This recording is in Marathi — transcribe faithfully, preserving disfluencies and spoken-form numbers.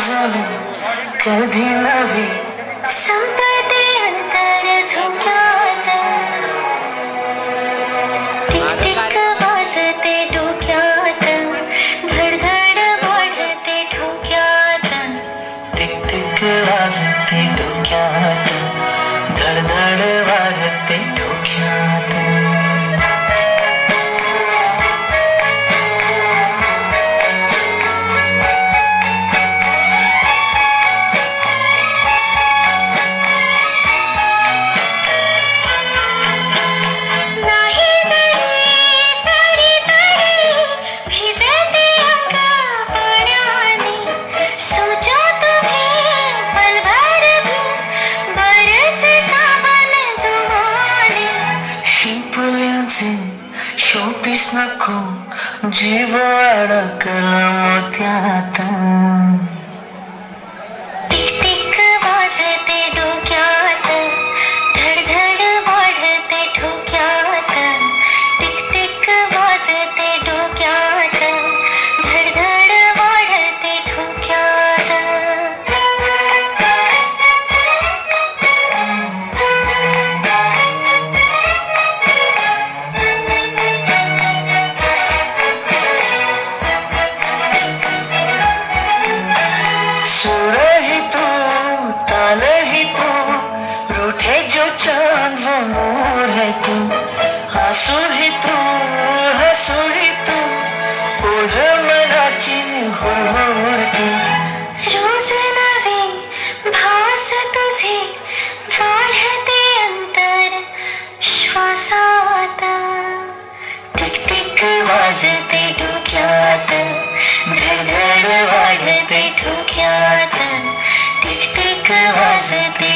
जणू कधी नव्हे संपते अंतर झोक्यात टिक टिक वाजते डोक्यात धडधड वाढते ठोक्यात टिक टिक वाजते डोक्यात धडधड वाढते ठोक्यात शोपीस नको जीव अडकला मोत्यात टिक टिक वाजते डोक्यात धडधड वाढते ठोक्यात टिक टिक वाजते डोक्यात धडधड वाढते ठोक्यात सुर ही तू ताल ही तू रूठे जो चांद वो मोर है तू आंसू ही तू हंसू ही तू ओढ़ मनाची निहोर तू रोज नवे भास तुझे वाढते अंतर श्वासात टिक टिक वाजते डोक्यात धडधड वाढते ठोक्यात टिक टिक वाजते